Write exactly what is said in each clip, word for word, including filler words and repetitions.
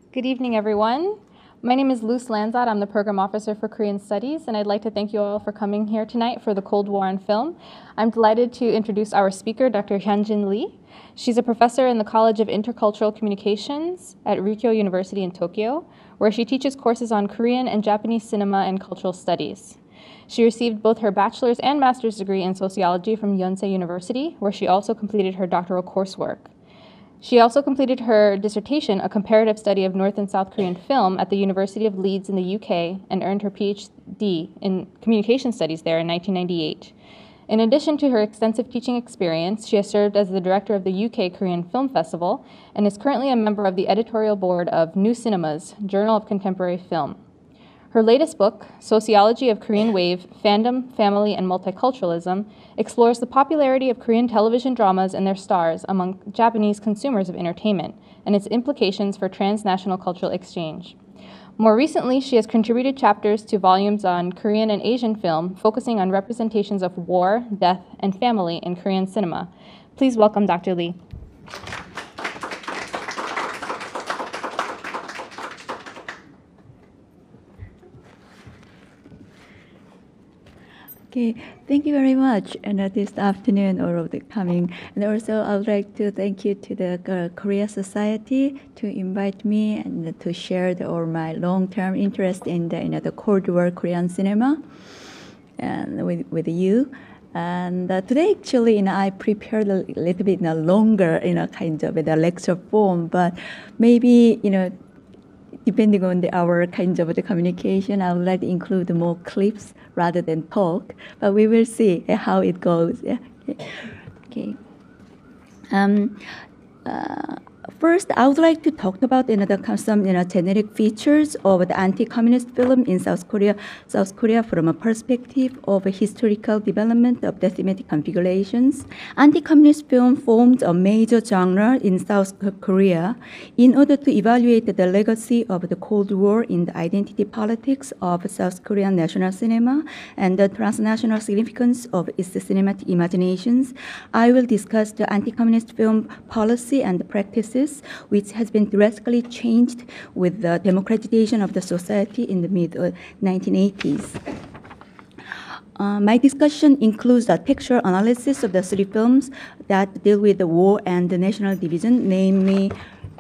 Good evening, everyone. My name is Luz Lanzat. I'm the Program Officer for Korean Studies, and I'd like to thank you all for coming here tonight for the Cold War on Film. I'm delighted to introduce our speaker, Doctor Hyangjin Lee. She's a professor in the College of Intercultural Communications at Ryukyo University in Tokyo, where she teaches courses on Korean and Japanese cinema and cultural studies. She received both her bachelor's and master's degree in sociology from Yonsei University, where she also completed her doctoral coursework. She also completed her dissertation, a comparative study of North and South Korean film, at the University of Leeds in the U K, and earned her PhD in communication studies there in nineteen ninety-eight. In addition to her extensive teaching experience, she has served as the director of the U K Korean Film Festival and is currently a member of the editorial board of New Cinemas, Journal of Contemporary Film. Her latest book, Sociology of Korean Wave, Fandom, Family, and Multiculturalism, explores the popularity of Korean television dramas and their stars among Japanese consumers of entertainment and its implications for transnational cultural exchange. More recently, she has contributed chapters to volumes on Korean and Asian film, focusing on representations of war, death, and family in Korean cinema. Please welcome Doctor Lee. Okay, thank you very much. And uh, this afternoon, all of the coming. And also, I would like to thank you to the uh, Korea Society to invite me and to share the, all my long-term interest in the, you know, the Cold War Korean cinema and with, with you. And uh, today, actually, you know, I prepared a little bit you know, longer, you know, kind of in a lecture form, but maybe, you know, depending on the, our kind of the communication, I would like to include more clips rather than talk, but we will see how it goes. Yeah. Okay. Um, uh, First, I would like to talk about you know, the, some you know, generic features of the anti-communist film in South Korea, South Korea from a perspective of a historical development of the thematic configurations. Anti-communist film formed a major genre in South Korea in order to evaluate the legacy of the Cold War in the identity politics of South Korean national cinema and the transnational significance of its cinematic imaginations. I will discuss the anti-communist film policy and practices which has been drastically changed with the democratization of the society in the mid nineteen eighties. Uh, my discussion includes a textual analysis of the three films that deal with the war and the national division, namely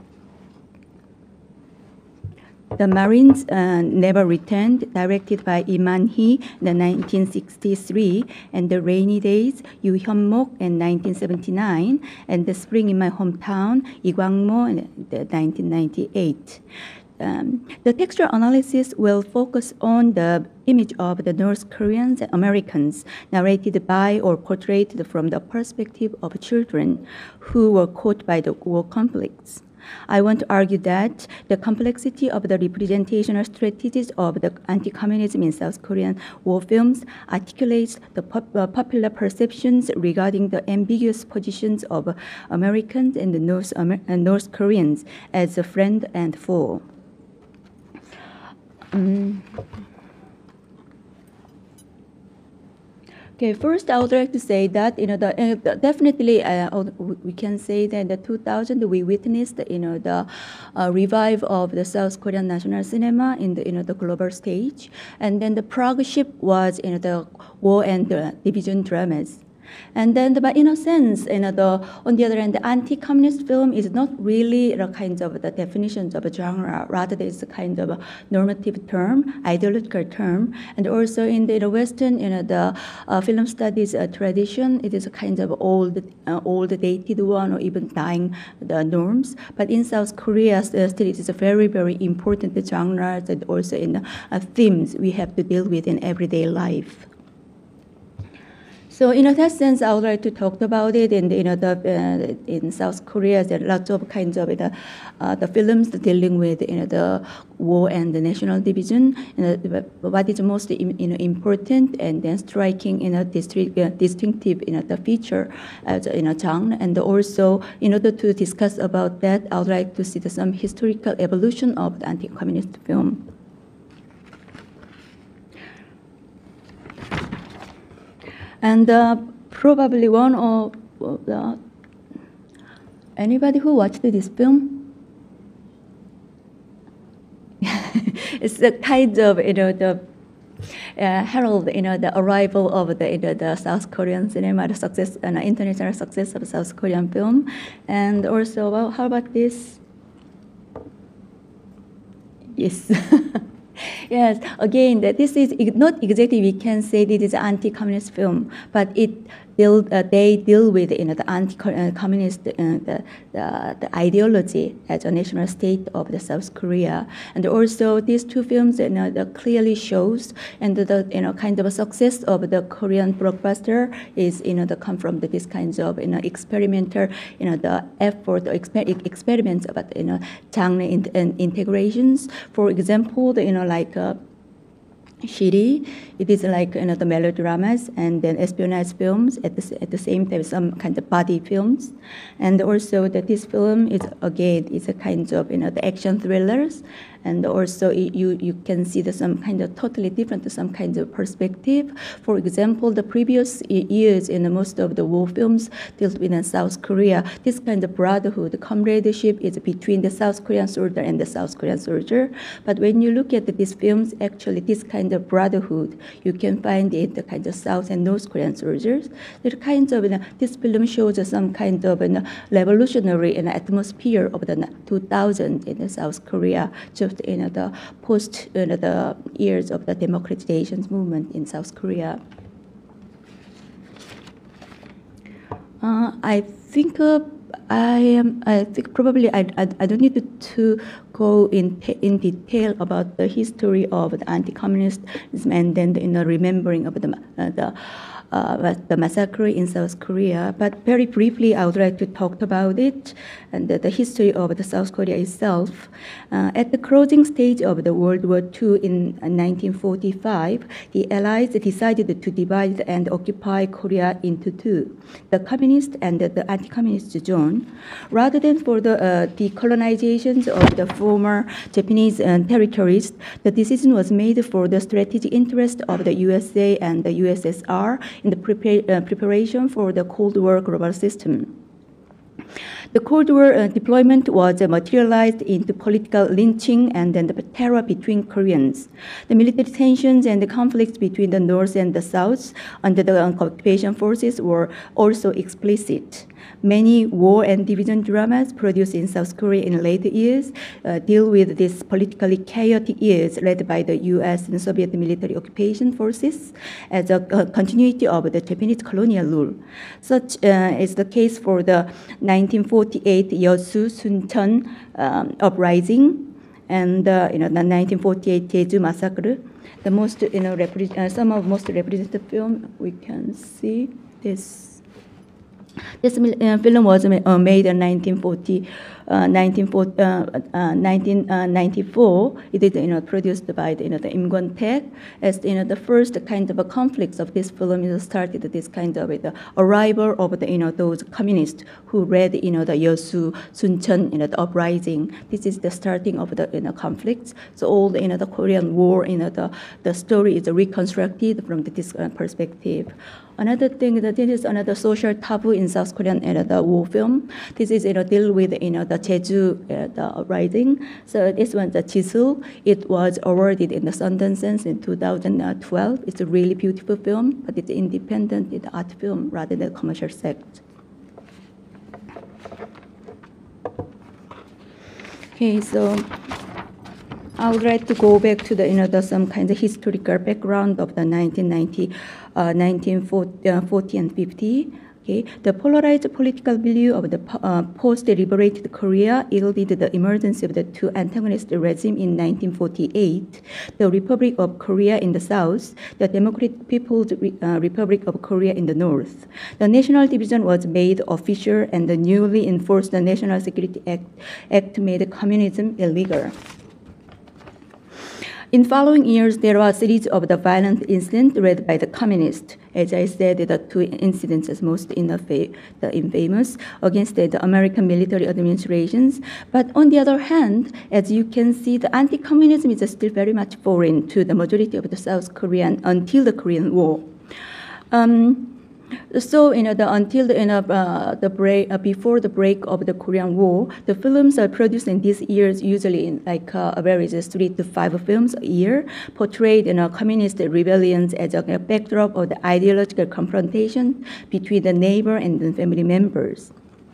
The Marines uh, Never Returned, directed by Man-hui in nineteen sixty-three, and The Rainy Days, Hyun-mok in nineteen seventy-nine, and The Spring in My Hometown, Kwang-mok in nineteen ninety-eight. Um, the textual analysis will focus on the image of the North Koreans and Americans narrated by or portrayed from the perspective of children who were caught by the war conflicts. I want to argue that the complexity of the representational strategies of the anti-communism in South Korean war films articulates the pop uh, popular perceptions regarding the ambiguous positions of Americans and the North, Amer uh, North Koreans as a friend and foe. Um, Okay, first I would like to say that you know the, uh, definitely uh, we can say that in the two thousand we witnessed you know the uh, revive of the South Korean national cinema in the you know the global stage, and then the flagship was you know the war and the division dramas. And then, but in a sense, you know, the, on the other hand, the anti-communist film is not really the kind of the definitions of a genre. Rather, it's a kind of a normative term, ideological term. And also in the, the Western, you know, the uh, film studies uh, tradition, it is a kind of old, uh, old dated one, or even dying the norms. But in South Korea, uh, still it is a very, very important genre, and also in uh, themes we have to deal with in everyday life. So in that sense, I would like to talk about it. And you know, the, uh, in South Korea, there are lots of kinds of the, uh, the films dealing with you know the war and the national division. You know, what is most you know important and then striking in a district, uh, distinctive you know the feature as in a genre. And also, in order to discuss about that, I would like to see the, some historical evolution of the anti-communist film. And uh, probably one of the, anybody who watched this film? it's the kind of, you know, the uh, herald, you know, the arrival of the, you know, the South Korean cinema, the success, and uh, international success of South Korean film. And also, well, how about this? Yes. Yes, again, that this is not exactly we can say this is an anti-communist film, but it deal, uh, they deal with, you know, the anti-communist uh, the, the, the ideology as a national state of the South Korea, and also these two films, you know, the clearly shows and the, the you know kind of a success of the Korean blockbuster is, you know, the come from the, this kinds of, you know, experimental, you know, the effort or exper experiments about, you know, genre in, in integrations. For example, the, you know, like uh, Shiri, it is like, you know, the melodramas and then espionage films at the, at the same time, some kind of body films. And also that this film is, again, is a kind of, you know, the action thrillers. And also you, you can see the some kind of totally different, some kind of perspective. For example, the previous years in most of the war films dealt with in South Korea, this kind of brotherhood, comradeship is between the South Korean soldier and the South Korean soldier. But when you look at these films, actually this kind of brotherhood, you can find it the kind of South and North Korean soldiers. The kind of, you know, this film shows some kind of, you know, revolutionary, you know, atmosphere of the two thousand in South Korea. So, you know, the post, you know, the years of the democratization movement in South Korea. Uh, I think uh, I am. I think probably I, I, I don't need to, to go in in detail about the history of the anti-communism and then the, you know, remembering of the uh, the. Uh, the massacre in South Korea, but very briefly, I would like to talk about it and the, the history of the South Korea itself. Uh, at the closing stage of the World War Two in nineteen forty-five, the Allies decided to divide and occupy Korea into two, the communist and the, the anti-communist zone. Rather than for the uh, decolonizations of the former Japanese uh, territories, the decision was made for the strategic interest of the U S A and the U S S R in the prepare, uh, preparation for the Cold War global system. The Cold War uh, deployment was uh, materialized into political lynching and then the terror between Koreans. The military tensions and the conflicts between the North and the South under the occupation forces were also explicit. Many war and division dramas produced in South Korea in later years uh, deal with these politically chaotic years led by the U S and Soviet military occupation forces as a uh, continuity of the Japanese colonial rule. Such uh, is the case for the nineteen forty-eight Yeosu Suncheon um, uprising and uh, you know, the nineteen forty-eight Jeju massacre. The most, you know, uh, some of most representative film we can see this. This uh, film was uh, made in nineteen forty, uh, nineteen forty, uh, uh, nineteen ninety-four. It is, you know, produced by the, you know, the Im Kwon-taek. As, you know, the first kind of a conflicts of this film is started this kind of the arrival of the, you know, those communists who read, you know, the Yeosu Suncheon, you know, the uprising. This is the starting of the, you know, conflicts. So all the, you know, the Korean War, you know, the the story is reconstructed from this uh, perspective. Another thing that this is another social taboo in South Korean, you know, the war film. This is, you know, deal with, you know, the Jeju uh, the uprising. So this one, the Jisul, it was awarded in the Sundance in two thousand twelve. It's a really beautiful film, but it's independent, it's art film rather than commercial sect. Okay, so I would like to go back to the, you know, the some kind of historical background of the nineteen ninety, uh, nineteen forty and fifty. Okay, the polarized political milieu of the uh, post-liberated Korea yielded the emergence of the two antagonist regimes in nineteen forty-eight: the Republic of Korea in the south, the Democratic People's Re uh, Republic of Korea in the north. The national division was made official, and the newly enforced the National Security Act, Act made communism illegal. In following years, there were a series of the violent incidents led by the communists. As I said, the two incidents is most infamous against the American military administrations. But on the other hand, as you can see, the anti-communism is still very much foreign to the majority of the South Korean until the Korean War. Um, So, you know, the, until the, you know, uh, the break, uh, before the break of the Korean War, the films are produced in these years usually in like uh, averages three to five films a year, portrayed in you know, communist rebellions as a backdrop of the ideological confrontation between the neighbor and the family members.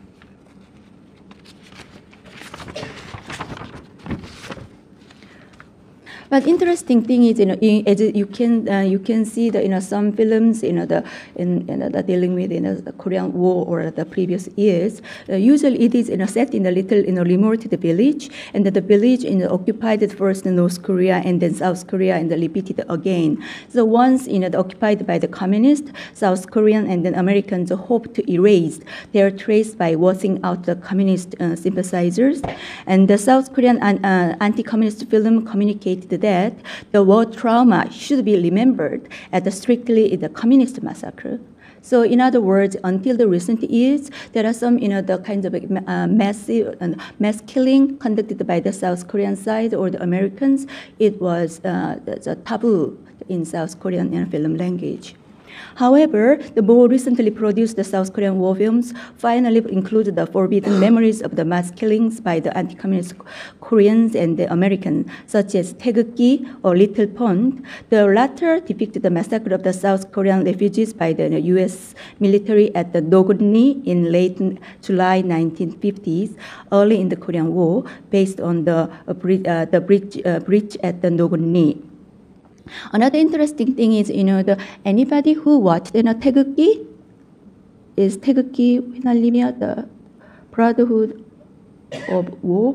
But interesting thing is, you know, as you can uh, you can see that you know some films, you know, the in you know, the dealing with you know the Korean War or the previous years. Uh, usually, it is you know set in a little you know remote village, and that the village you know occupied first in North Korea and then South Korea, and then repeated again. So once you know occupied by the communists, South Korean and then Americans hope to erase their trace by washing out the communist uh, sympathizers, and the South Korean uh, anti-communist film communicated that the war trauma should be remembered as strictly the communist massacre. So in other words, until the recent years, there are some, you know, the kinds of uh, massive uh, mass killing conducted by the South Korean side or the Americans. It was uh, the taboo in South Korean you know, film language. However, the more recently produced the South Korean war films finally include the forbidden memories of the mass killings by the anti-communist Koreans and the Americans, such as Taegukgi or Little Pond. The latter depicted the massacre of the South Korean refugees by the U S military at the Nogni in late July nineteen fifties, early in the Korean War, based on the, uh, bridge, uh, the bridge, uh, bridge at the Nogni. Another interesting thing is, you know, the anybody who watched, you know, 태극기 is 태극기 휘날리며 the Brotherhood of War.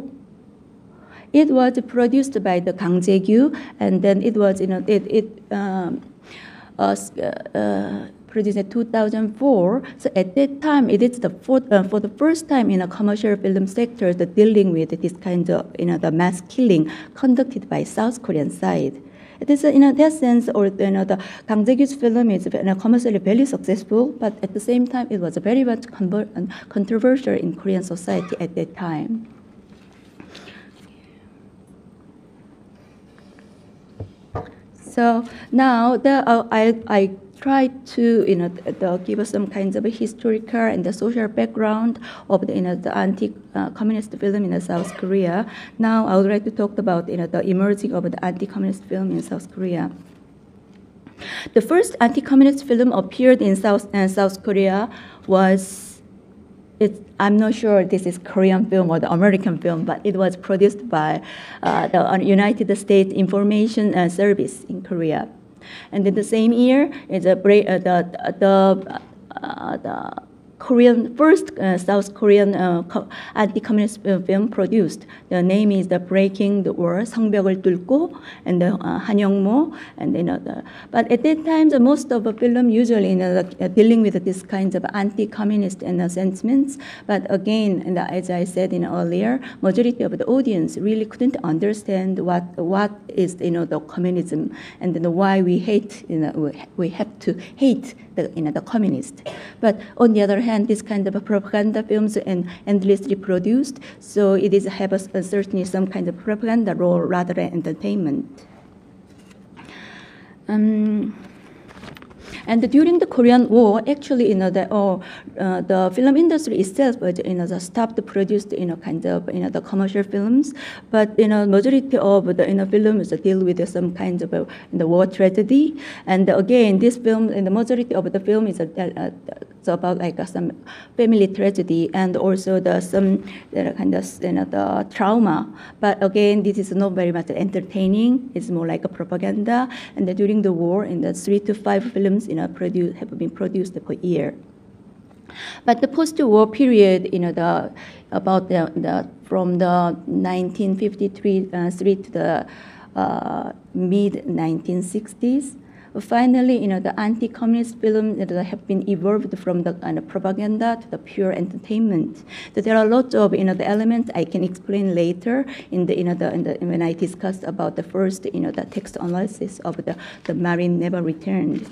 It was produced by the Kang Jae-gyu, and then it was, you know, it it um, uh, uh, produced in two thousand four. So at that time, it is the fourth, uh, for the first time in a commercial film sector that dealing with this kind of, you know, the mass killing conducted by South Korean side. It is, in that sense, or you know, the Kang Jae-gyu's film is you know, commercially very successful, but at the same time, it was very much controversial in Korean society at that time. So now, the, uh, I, I try to you know the, give us some kinds of a historical and the social background of the, you know, the anti-communist film in South Korea. Now I would like to talk about you know the emerging of the anti-communist film in South Korea. The first anti-communist film appeared in South uh, South Korea was, it's, I'm not sure this is Korean film or the American film, but it was produced by uh, the United States Information uh, Service in Korea. And in the same year, it's a break, uh, the the uh, the Korean first uh, South Korean uh, anti-communist film produced. The name is the Breaking the Wall, 성벽을 뚫고, and the uh, Hyun-mok, and you know the. But at that time, the most of the film usually you know, the, uh, dealing with this kinds of anti-communist and uh, sentiments. But again, and as I said in earlier, majority of the audience really couldn't understand what what is you know the communism and then why we hate you know we, we have to hate the you know the communist. But on the other hand, this kind of propaganda films and endlessly produced, so it is have a, a certainly some kind of propaganda role rather than entertainment. Um, And during the Korean War, actually, you know, the, oh, uh, the film industry itself was, you know, the stopped produced, you know, kind of, you know, the commercial films. But, you know, majority of the, you know, films deal with some kind of uh, the war tragedy. And again, this film, and the majority of the film is uh, uh, it's about like uh, some family tragedy and also the some uh, kind of, you know, the trauma. But again, this is not very much entertaining. It's more like a propaganda. And then during the war, in the three to five films, you know, produce, have been produced per year. But the post-war period, you know, the about the, the from the nineteen fifty-three uh, three to the uh, mid nineteen sixties, finally, you know, the anti-communist films that have been evolved from the kind of propaganda to the pure entertainment. So there are lots of, you know, the elements I can explain later in the, you know, the, in the when I discuss about the first, you know, the text analysis of the the Marine Never Returned.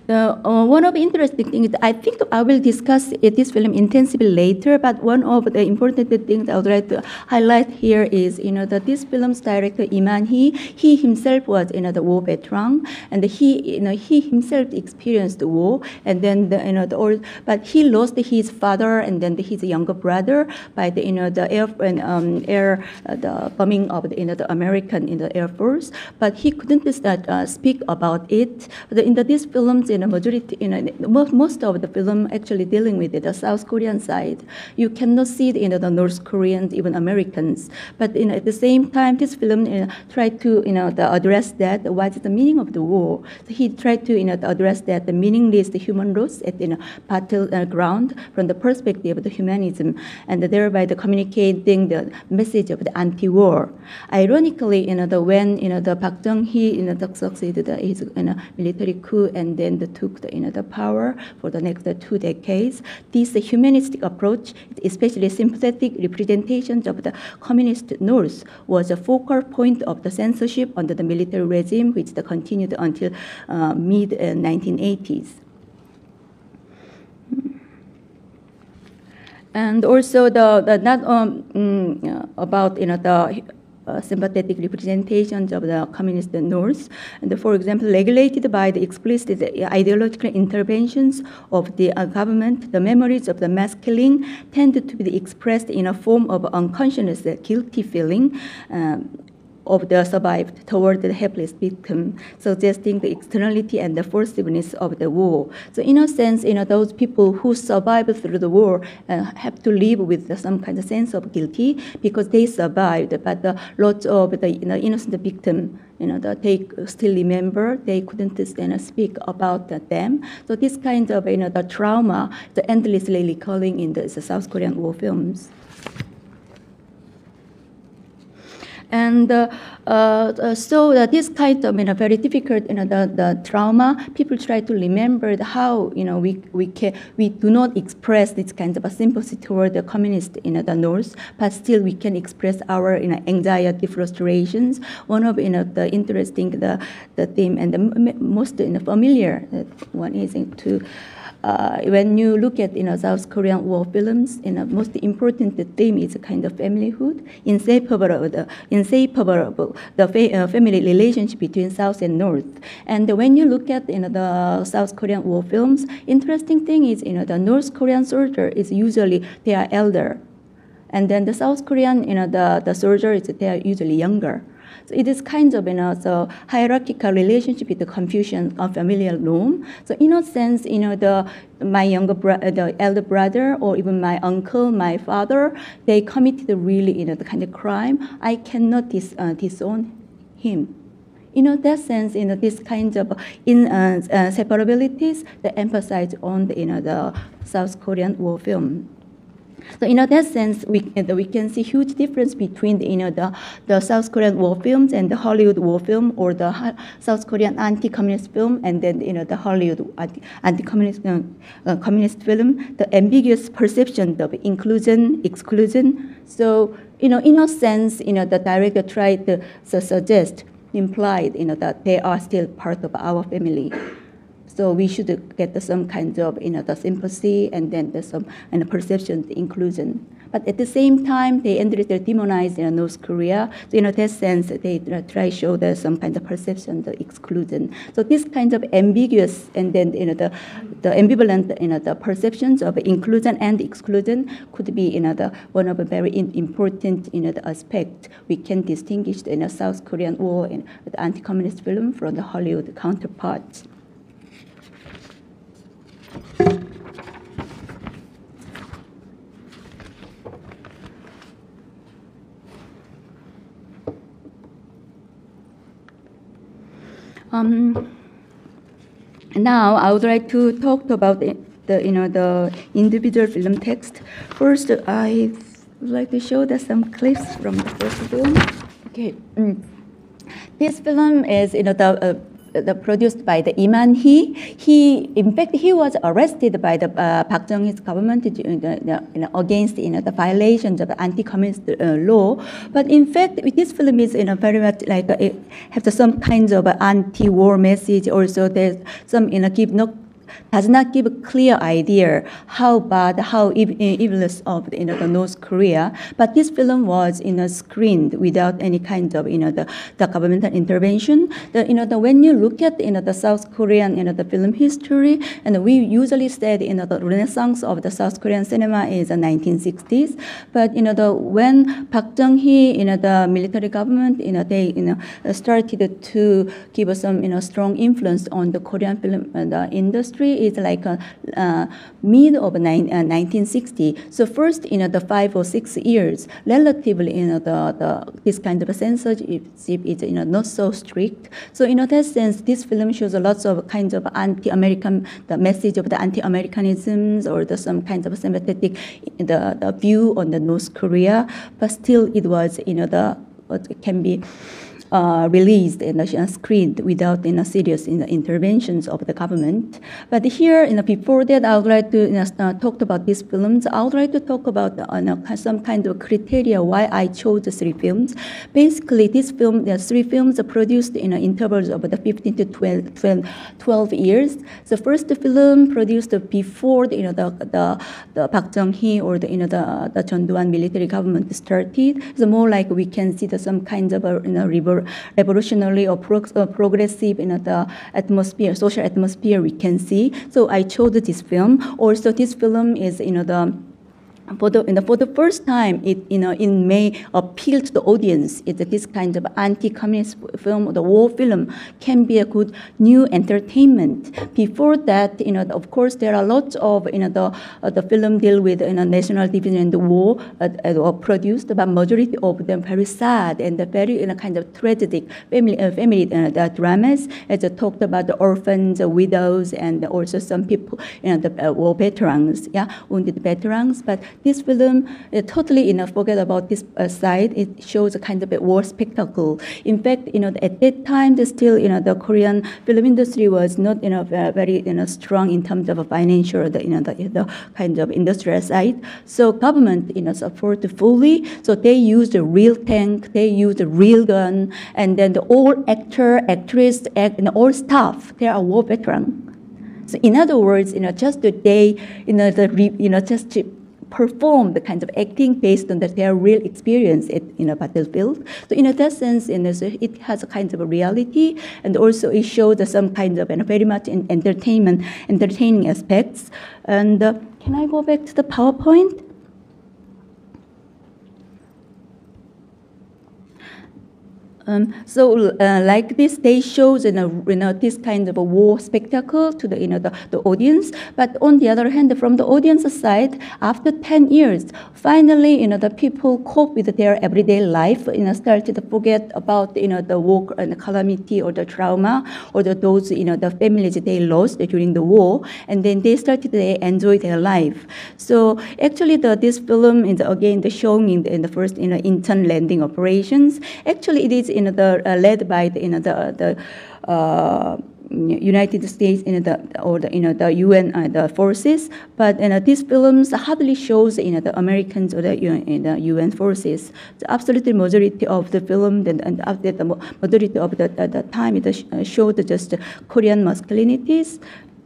The, uh, one of the interesting things, I think I will discuss it, this film intensively later, but one of the important things I would like to highlight here is, you know, that this film's director, Man-hui, he himself was, you know, the war veteran, and he, you know, he himself experienced the war, and then, the, you know, the, or, but he lost his father and then his younger brother by the, you know, the air, um, air uh, the bombing of the, you know, the American in the Air Force, but he couldn't uh, speak about it. But in the, these films, in a majority, you know, most, most of the film actually dealing with the South Korean side. You cannot see the, you know, the North Koreans, even Americans. But you know, at the same time, this film you know, tried to you know the address that what is the meaning of the war. So he tried to you know address that the meaningless the human loss at you know battleground from the perspective of the humanism, and thereby the communicating the message of the anti-war. Ironically, you know the when you know the Park Chung-hee you know succeeded his you know military coup and then the took the, you know, the power for the next uh, two decades. This uh, humanistic approach, especially sympathetic representations of the communist North, was a focal point of the censorship under the military regime, which the continued until uh, mid nineteen eighties. And also the, the not um, mm, about you know the Uh, sympathetic representations of the communist North, and for example, regulated by the explicit ideological interventions of the uh, government, the memories of the mass killing tended to be expressed in a form of unconscious guilty feeling um, of the survived toward the helpless victim, suggesting the externality and the forcibleness of the war. So in a sense, you know, those people who survived through the war uh, have to live with some kind of sense of guilty because they survived, but the lots of the you know, innocent victim, you know, that they still remember, they couldn't you know, speak about them. So this kind of, you know, the trauma, the endlessly recalling in the, the South Korean war films. And uh, uh, so uh, this kind of you know, very difficult you know, the, the trauma, people try to remember the how you know, we, we, can, we do not express this kind of a sympathy toward the communist in you know, the North, but still we can express our you know, anxiety, frustrations. One of you know, the interesting the, the theme and the most you know, familiar one is to Uh, when you look at you know, South Korean war films, you know, most important theme is a kind of familyhood, inseparable, the, inseparable the fa uh, family relationship between South and North. And when you look at you know, the South Korean war films, interesting thing is you know, the North Korean soldier is usually they are elder, and then the South Korean you know, the, the soldier is they are usually younger. So it is kind of you know, so hierarchical relationship with the Confucian or familial norm. So in a sense, you know, the my younger brother, the elder brother, or even my uncle, my father, they committed really you know the kind of crime. I cannot dis, uh, disown him. You know, that sense, you know, this kind of in uh, uh, separabilities that emphasize on the, you know the South Korean war film. So in that sense, we, we can see huge difference between the, you know, the, the South Korean war films and the Hollywood war film, or the South Korean anti-communist film and then you know, the Hollywood anti-communist uh, uh, communist film, the ambiguous perception of inclusion, exclusion. So, you know, in a sense, you know, the director tried to so suggest, implied, you know, that they are still part of our family. So we should get some kind of you know, the sympathy and then there's some and the perception, the inclusion. But at the same time, they endlessly demonize you know, North Korea. So in that sense, they try to show there's some kind of perception, the exclusion. So this kind of ambiguous and then you know, the, the ambivalent you know, the perceptions of inclusion and exclusion could be you know, the, one of the very important you know, the aspect we can distinguish the you know, South Korean war and the anti-communist film from the Hollywood counterparts. Um, now I would like to talk about the, the you know the individual film text. First, I would like to show that some clips from the first film. Okay, mm. This film is you know the. Uh, the produced by the Man-hui. He, in fact, he was arrested by the uh, Park Chung-hee's government to, you know, you know, against you know, the violations of anti-communist uh, law. But in fact, this film is you know, very much like uh, it has some kinds of anti-war message. Also, there's some you know give no. does not give a clear idea how bad, how evilness of you know, the North Korea. But this film was you know, screened without any kind of you know, the, the governmental intervention. The, you know, the, when you look at you know, the South Korean you know, the film history, and we usually said you know, the renaissance of the South Korean cinema is the nineteen sixties. But you know, the, when Park Chung-hee, you know, the military government, you know, they you know, started to give some you know, strong influence on the Korean film uh, the industry, is like a, uh, mid of nine, uh, nineteen sixty. So first, you know, the five or six years, relatively, you know, the, the this kind of a censorship is, you know, not so strict. So in that sense, this film shows a lots of kinds of anti-American, the message of the anti-Americanisms or the some kinds of sympathetic, the, the view on the North Korea. But still, it was, you know, the what can be. Uh, released and uh, screened without you know, serious you know, interventions of the government. But here, you know, before that, I would like to you know, uh, talk about these films. I would like to talk about uh, you know, some kind of criteria why I chose the three films. Basically, this film, the three films are produced in you know, intervals of the fifteen to twelve, twelve, twelve years. The first film produced before the, you know, the, the, the Park Chung-hee or the, you know, the, the Chun Doo-hwan military government started. So more like we can see the, some kinds of uh, you know, river revolutionary or pro uh, progressive in you know, the atmosphere, social atmosphere we can see. So I chose this film. Also, this film is you know the. For the, you know, for the first time, it you know, it may appeal to the audience. It's this kind of anti-communist film, the war film, can be a good new entertainment. Before that, you know, of course, there are lots of you know the uh, the film deal with you know national division and the war uh, uh, produced, but majority of them very sad and very you know kind of tragic family uh, family uh, the dramas. As I talked about the orphans, the widows, and also some people, you know, the uh, war veterans, yeah, wounded veterans, but this film, uh, totally, you know, forget about this uh, side. It shows a kind of a war spectacle. In fact, you know, at that time, the still, you know, the Korean film industry was not, you know, very, you know, strong in terms of a financial, the, you know, the, the kind of industrial side. So government, you know, support fully. So they use the real tank, they use the real gun, and then the all actor, actress, act, and all staff, they are war veterans. So in other words, you know, just the day, you know, the, you know, just to perform the kind of acting based on the, their real experience at you know battlefield. So in that sense, you know, so it has a kind of a reality, and also it shows some kind of and very much in entertainment, entertaining aspects. And uh, can I go back to the PowerPoint? Um, so, uh, like this, they shows you know, you know this kind of a war spectacle to the you know the, the audience. But on the other hand, from the audience side, after ten years, finally, you know, the people cope with their everyday life. You know, started to forget about you know the war and the calamity or the trauma or the, those you know the families they lost during the war, and then they started to enjoy their life. So actually, the this film is again the showing in the, in the first you know Incheon landing operations. Actually, it is. You know, the, uh, led by the, you know, the, the uh, United States you know, the, or the, you know, the U N uh, the forces, but you know, these films hardly shows you know, the Americans or the, you know, the U N forces. The absolute majority of the film and, and after the majority of the, the, the time it showed just Korean masculinities.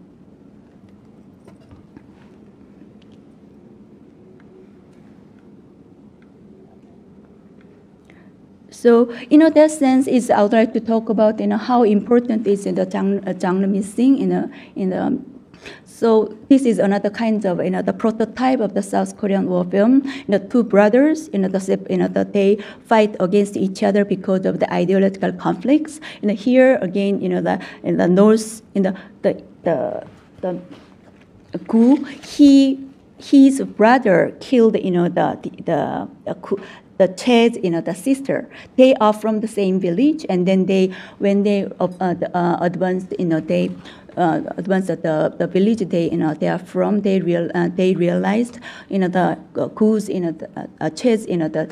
So, you know, that sense is I would like to talk about, you know, how important is in the genre, genre missing in the in the. So this is another kind of, you know, the prototype of the South Korean war film. You know, two brothers, you know, the, you know, that they fight against each other because of the ideological conflicts. You know, here again, you know, the in the north, in the the the the Gu, he his brother killed, you know, the the the. the the Ched's, you know, the sister, they are from the same village, and then they, when they uh, uh, advanced, you know, they uh, advanced the the village they, you know, they are from, they real uh, they realized, you know, the uh, Gu's, you know, the uh, Ched's, you know, the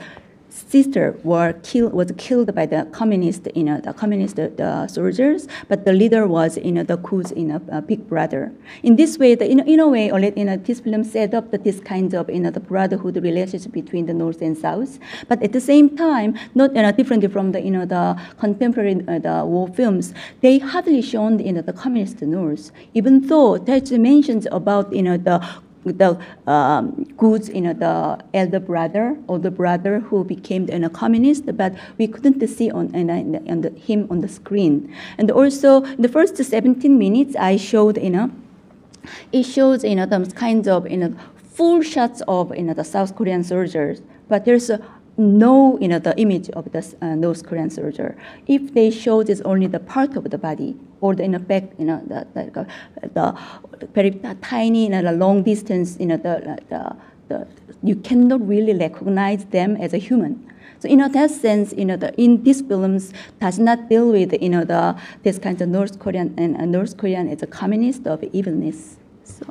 sister were killed was killed by the communist, you know, the communist the soldiers, but the leader was, you know, the coup's, you know, uh, big brother. In this way, the, in, in a way, you know, this film set up the, this kind of, you know, the brotherhood relationship between the North and South. But at the same time, not, you know, differently from the, you know, the contemporary uh, the war films, they hardly shown, you know, the communist North, even though there's mentions about, you know, the the um, goods, you know, the elder brother or the brother who became, you know, communist, but we couldn't see on, you know, on the, him on the screen. And also, in the first seventeen minutes, I showed, you know, it shows, you know, those kinds of, you know, full shots of, you know, the South Korean soldiers, but there's a no, you know, the image of the uh, North Korean soldier. If they show this only the part of the body, or the, in effect, you know, the, the, the very tiny, you know, the long distance, you know, the, the, the, you cannot really recognize them as a human. So, in that sense, you know, the, in these films does not deal with, you know, the this kind of North Korean and uh, North Korean as a communist of evilness. So.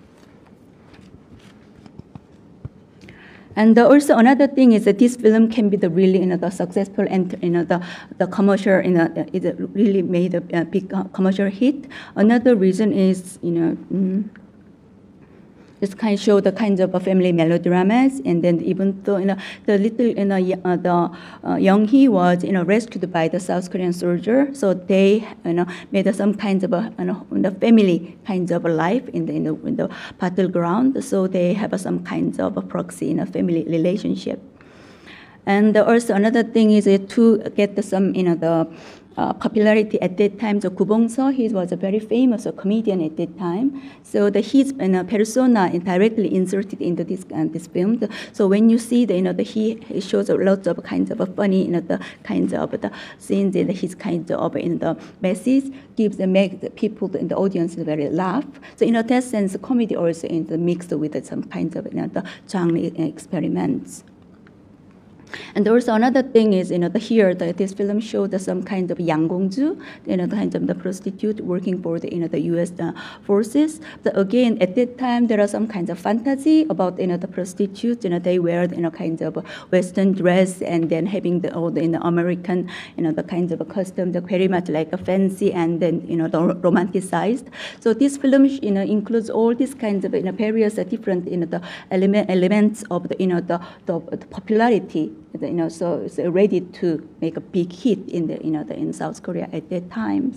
And also another thing is that this film can be the really, you know, the successful and, you know, the, the commercial, you know, it really made a, a big commercial hit. Another reason is, you know, mm, this kind of show the kinds of family melodramas, and then even though, you know, the little, you know, uh, the uh, Young-hee was, you know, rescued by the South Korean soldier, so they, you know, made some kinds of a, you know, the family kinds of a life in the, in the, in the battleground, so they have some kinds of a proxy in a family relationship. And also another thing is to get some, you know, the Uh, popularity at that time. So Gu Bong-seo, he was a very famous uh, comedian at that time. So the, his uh, persona is directly inserted into this uh, this film. So when you see the, you know, the, he, he shows lots of kinds of funny, you know, the kinds of the scenes and his kinds of, in the message gives the make the people in the audience very laugh. So in that sense, comedy also is mixed with some kinds of, you know, the genre experiments. And also another thing is, you know, the, here the, this film showed some kind of Yang Gongju, you know, the kind of the prostitute working for the, you know, the U S uh, forces. But again, at that time, there are some kinds of fantasy about, you know, the prostitutes. You know, they wear, you know, kinds of Western dress and then having the all the, you know, American, you know, the kinds of a custom, very much like a fancy and then, you know, the romanticized. So this film, you know, includes all these kinds of, you know, various uh, different, you know, the element, elements of the, you know, the, the, the popularity. You know, so it's ready to make a big hit in the, you know, the, in South Korea at that time.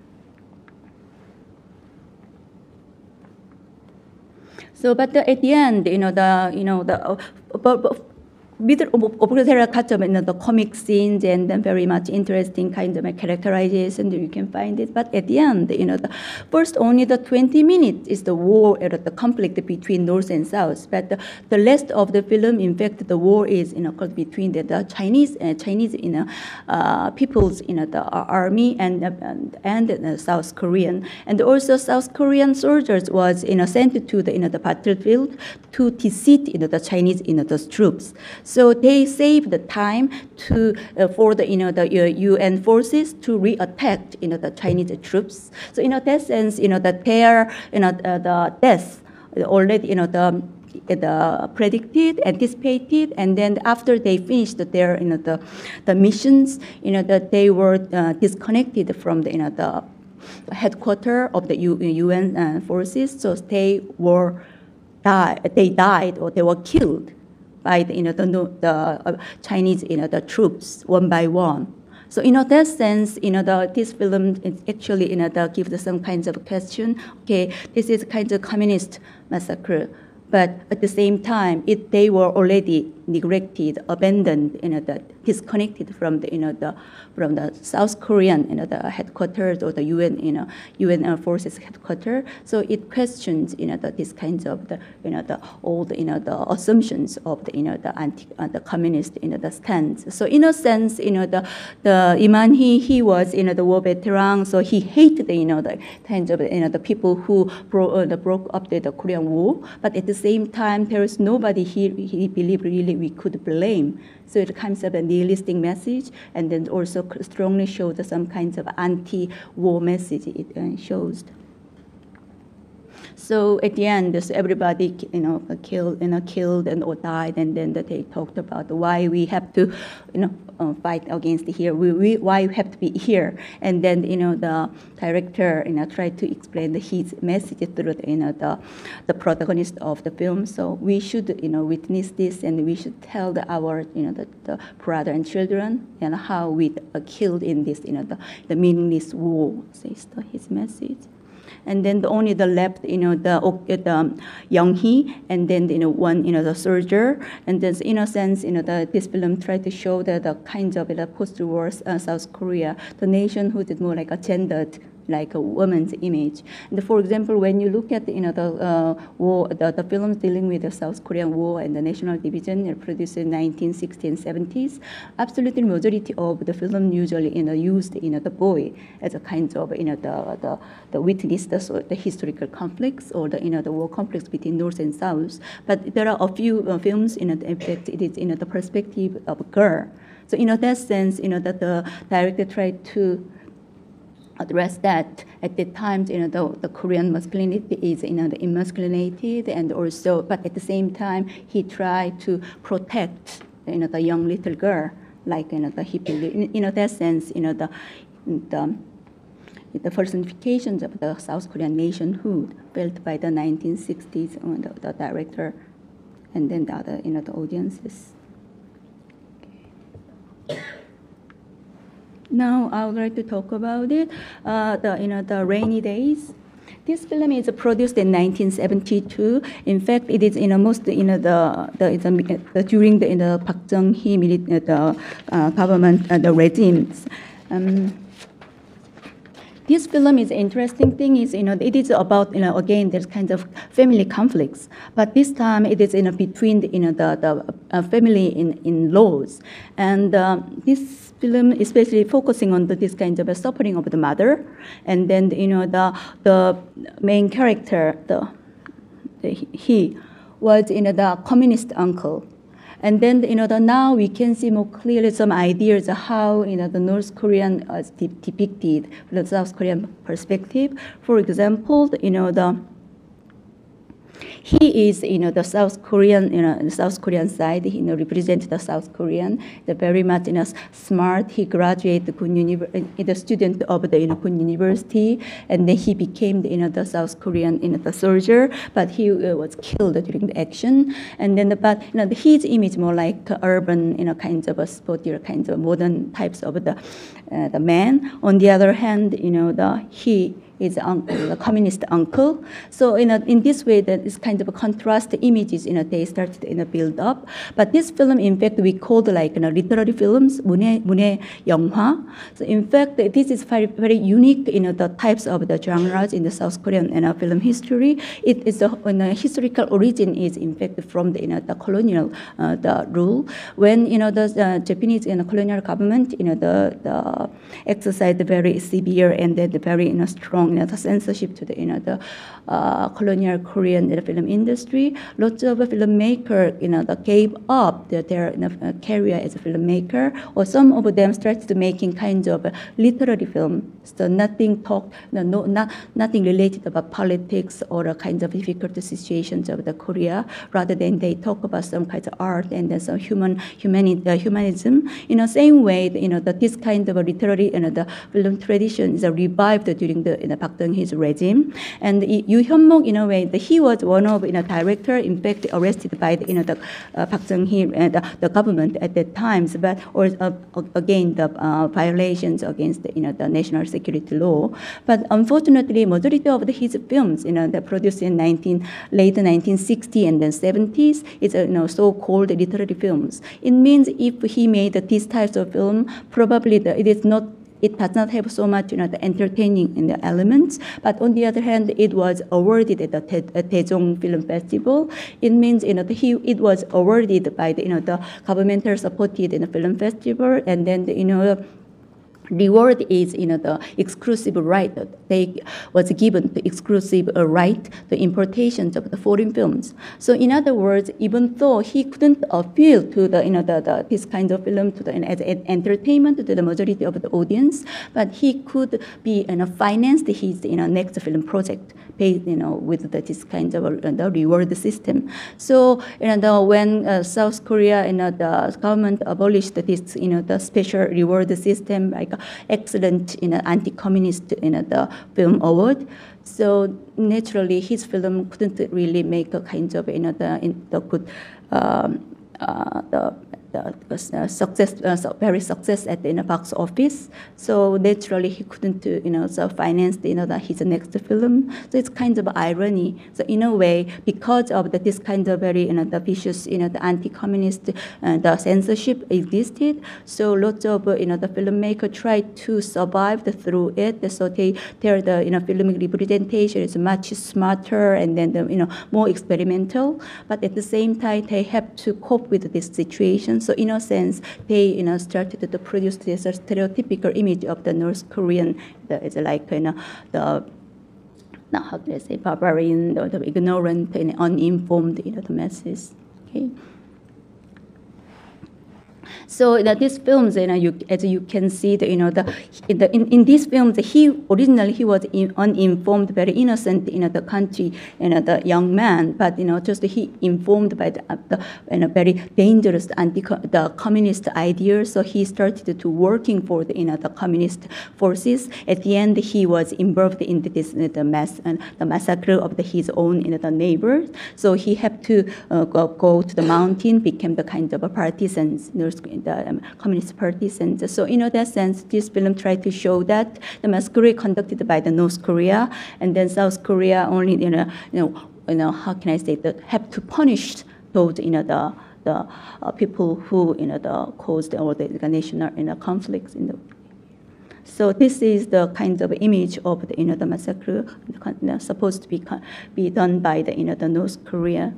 So, but the, at the end, you know, the, you know, the, uh, but, but, with opera, you know, the comic scenes and then very much interesting kind of characterization, you can find it. But at the end, you know, the first only the twenty minutes is the war, or the conflict between North and South. But the, the rest of the film, in fact, the war is, you know, between the, the Chinese, uh, Chinese, you know, uh, peoples, you know, the army and and, and the South Korean, and also South Korean soldiers was, you know, sent to the, you know, the battlefield to defeat, you know, the Chinese, you know, those troops. So they saved the time to uh, for the, you know, the uh, U N forces to re-attack, you know, the Chinese troops. So in that sense, you know, that their, you know, uh, the deaths already, you know, the the predicted, anticipated, and then after they finished their, you know, the the missions, you know, that they were uh, disconnected from the, you know, the headquarters of the U N uh, forces. So they were die, they died or they were killed by the, you know, the, the uh, Chinese, you know, the troops one by one. So, in you know, that sense, you know, the, this film is actually, you know, the, gives some kinds of question. Okay, this is kind of communist massacre, but at the same time, it they were already neglected, abandoned, you know, the, disconnected from the, you know, the from the South Korean, you know, the headquarters or the U N, you know, U N forces headquarters. So it questions, you know, the, these kinds of the, you know, the old, you know, the assumptions of the, you know, the anti, uh, the communist, you know, the stance. So in a sense, you know, the the Iman he he was, you know, the war veteran, so he hated, you know, the kinds of, you know, the people who bro, uh, the broke up the, the Korean War. But at the same time, there is nobody he he believed really we could blame. So it comes up a nihilistic message, and then also strongly shows some kinds of anti-war message it uh, shows. So at the end, this everybody, you know, killed, you know, killed and or died, and then that they talked about why we have to, you know, uh, fight against here. We, we why we have to be here, and then you know the director, you know, tried to explain the, his message through the, you know the the protagonist of the film. So we should, you know, witness this, and we should tell the, our, you know, the, the brother and children, and how we uh, killed in this, you know, the, the meaningless war. So it's the, his message. And then the, only the left, you know, the, the Young-hee, and then, you know, one, you know, the soldier. And then, in a sense, you know, the, this film tried to show the, the kinds of the post-war uh, South Korea, the nation who did more like a gendered, like a woman's image. And for example, when you look at, you know, the uh, war, the, the films dealing with the South Korean War and the national division, you know, produced in nineteen sixties and seventies, absolutely majority of the film usually, you know, used, you know, the boy as a kind of, you know, the the, the witness, the, so the historical conflicts or the, you know, the war conflicts between North and South. But there are a few uh, films, you know, in fact, it is, you know, the perspective of a girl. So, you know, that sense, you know, that the director tried to address that. At the time, you know, the, the Korean masculinity is, you know, the emasculated, and also, but at the same time, he tried to protect, you know, the young little girl, like, you know, the he believed, in, you know, that sense, you know, the, the, the personifications of the South Korean nationhood felt by the nineteen sixties, uh, the, the director, and then the other, you know, the audiences. Now I would like to talk about it. Uh, the, you know, the rainy days. This film is produced in nineteen seventy-two. In fact, it is, you know, most, you know, the the, the, the during the, you know, Park Chung-hee the uh, government, uh, the regimes. Um, This film is interesting thing is, you know, it is about, you know, again, there's kinds of family conflicts, but this time it is, you know, between the, you know, the, the uh, family in, in laws. And um, this film especially focusing on the, this kind of a suffering of the mother. And then, you know, the, the main character, the, the he was, you know, the communist uncle. And then, you know, the, now we can see more clearly some ideas of how, you know, the North Korean is de depicted from the South Korean perspective. For example, you know, the he is, you know, the South Korean, you know, the South Korean side, you know, represent the South Korean. The very much, you know, smart. He graduated the Kun University, the student of the, you know, Kun University, and then he became, the, you know, the South Korean, you know, the soldier. But he uh, was killed during the action. And then, the, but you know, the, his image more like uh, urban, you know, kinds of a sportier, kinds of modern types of the uh, the man. On the other hand, you know, the he. His uncle, the communist uncle. So, you know, in this way, that is kind of a contrast images, you know, they started to, you know, build up. But this film, in fact, we called like, you know, literary films, 문예, 문예 영화. So, in fact, this is very, very unique, you know, the types of the genres in the South Korean, you know, film history. It is a, you know, historical origin is, in fact, from the, you know, the colonial uh, the rule. When, you know, the uh, Japanese, you know, colonial government, you know, the, the exercised very severe and the, the very, you know, strong, you know, the censorship to the, you know, the uh, colonial Korean, you know, film industry. Lots of filmmakers, you know, that gave up their, their, you know, career as a filmmaker, or some of them started making kind of a literary film. So nothing talk, no, no, not, nothing related about politics or a kind of difficult situations of the Korea. Rather than they talk about some kind of art and then some human, humani uh, humanism. You know, same way, you know, that this kind of a literary, you know, the film tradition is revived during the, you know, Park Chung-hee's regime. And Yu Hyun-mok, in a way, the, he was one of, you know, director, in fact, arrested by the, you know, the uh, Park Chung-hee, uh, the, the government at that times, but or uh, again the uh, violations against the, you know, the national security law. But unfortunately, majority of the, his films, you know, that produced in nineteen late nineteen sixties and then seventies, is, uh, you know, so-called literary films. It means if he made these types of film, probably the, it is not. It does not have so much, you know, the entertaining in the elements, but on the other hand, it was awarded at the Daejeong Film Festival. It means, you know, the, he, it was awarded by the, you know, the governmental supported, in the film festival, and then, the, you know, reward is, you know, the exclusive right that they was given the exclusive uh, right the importations of the foreign films. So in other words, even though he couldn't appeal to the, you know, the, the this kind of film to the as entertainment to the majority of the audience, but he could be, you know, financed his, you know, next film project paid, you know, with the, this kind of uh, the reward system. So, you know, the, when uh, South Korea, you know, the government abolished this, you know, the special reward system, like excellent, you know, anti-communist, you know, the film award. So naturally, his film couldn't really make a kind of, you know, the, in, the good, um, uh, the, the uh, success, uh, so very success at the, you know, box office. So naturally, he couldn't, you know, so finance, you know, the, his next film. So it's kind of irony. So in a way, because of the, this kind of very, you know, the vicious, you know, the anti-communist, uh, the censorship existed. So lots of, uh, you know, the filmmaker tried to survive through it. So they, their, the, you know, filmic representation is much smarter and then, the, you know, more experimental. But at the same time, they have to cope with this situation. So in a sense, they, you know, started to produce this stereotypical image of the North Korean, that is like, you know, the, now how do I say, barbarian, or the ignorant and uninformed, you know, the masses. Okay. So you know, these films, you know, you, as you can see, the, you know, the, in, the, in, in these films, he originally he was in, uninformed, very innocent, you know, the country, you know, the young man, but you know, just he informed by the, the you know, very dangerous anti the communist ideas. So he started to working for the, you know, the communist forces. At the end, he was involved in this, you know, the mass and uh, the massacre of the, his own, you know, the neighbors. So he had to uh, go, go to the mountain, became the kind of a partisan, the um, Communist partisans. So in that sense, this film tried to show that the massacre conducted by the North Korea, and then South Korea only, you know, you know, you know, how can I say that, have to punish those, you know, the the uh, people who, you know, the caused all the, the national, you know, conflicts in the. So this is the kind of image of the, you know, the massacre, you know, supposed to be be done by the, you know, the North Korea.